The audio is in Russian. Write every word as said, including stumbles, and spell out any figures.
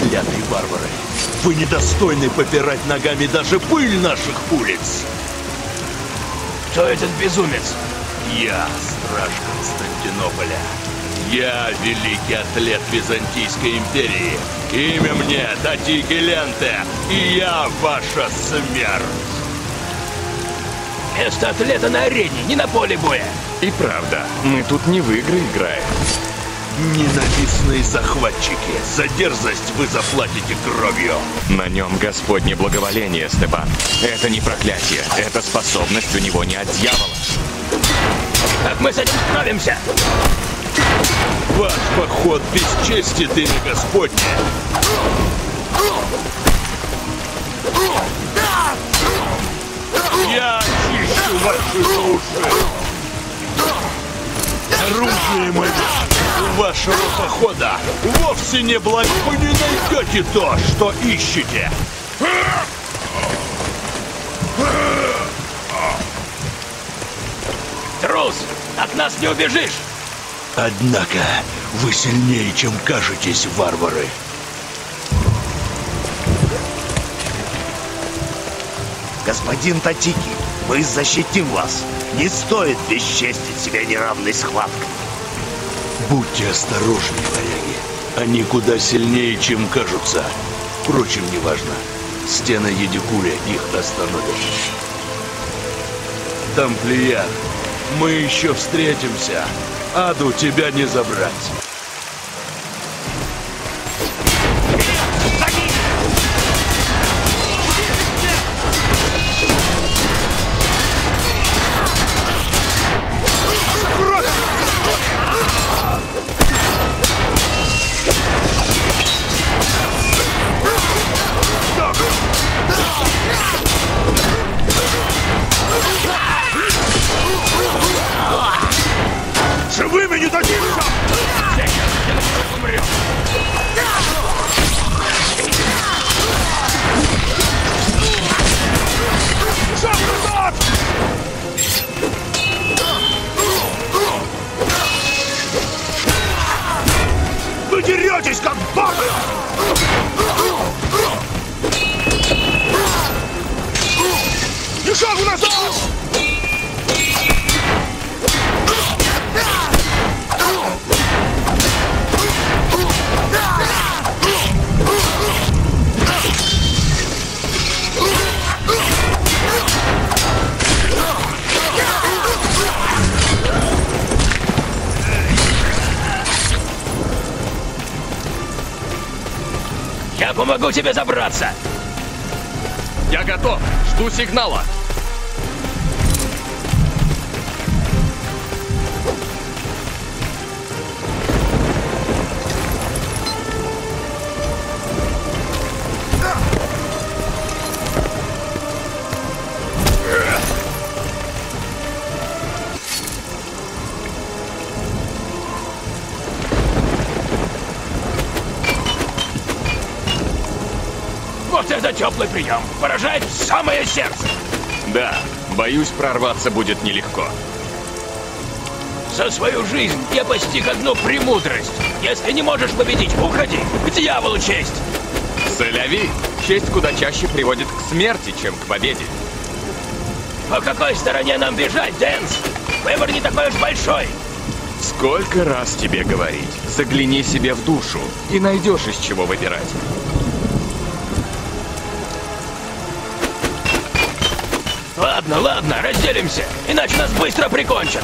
Проклятые варвары! Вы недостойны попирать ногами даже пыль наших улиц! Кто этот безумец? Я страж Константинополя. Я великий атлет Византийской империи. Имя мне Татики Ленте, и я ваша смерть. Место атлета на арене, не на поле боя. И правда, мы тут не в игры играем. Ненавистные захватчики, за дерзость вы заплатите кровью. На нем Господне благоволение, Степан. Это не проклятие, это способность у него не от дьявола. Как мы с этим справимся? Ваш поход бесчестит имя Господне. Я очищу ваши души. Оружие мое у вашего похода вовсе не благо. Вы не найдете то, что ищете. Трус! От нас не убежишь! Однако вы сильнее, чем кажетесь, варвары. Господин Татики, мы защитим вас. Не стоит бесчестить себя неравной схваткой. Будьте осторожны, варяги. Они куда сильнее, чем кажутся. Впрочем, неважно. Стены Едикуля их остановят. Тамплиер, мы еще встретимся. Аду тебя не забрать. Живыми не дадим! Шаг назад! Вы деретесь, как бабы! Ни шагу назад! Я помогу тебе забраться! Я готов, жду сигнала. Вот это теплый прием! Поражает в самое сердце! Да, боюсь, прорваться будет нелегко. За свою жизнь я постиг одну премудрость. Если не можешь победить, уходи! К дьяволу честь! Соляви! Честь куда чаще приводит к смерти, чем к победе. По какой стороне нам бежать, Дэнс? Выбор не такой уж большой! Сколько раз тебе говорить? Загляни себе в душу и найдешь, из чего выбирать. Ладно, ладно, разделимся, иначе нас быстро прикончат.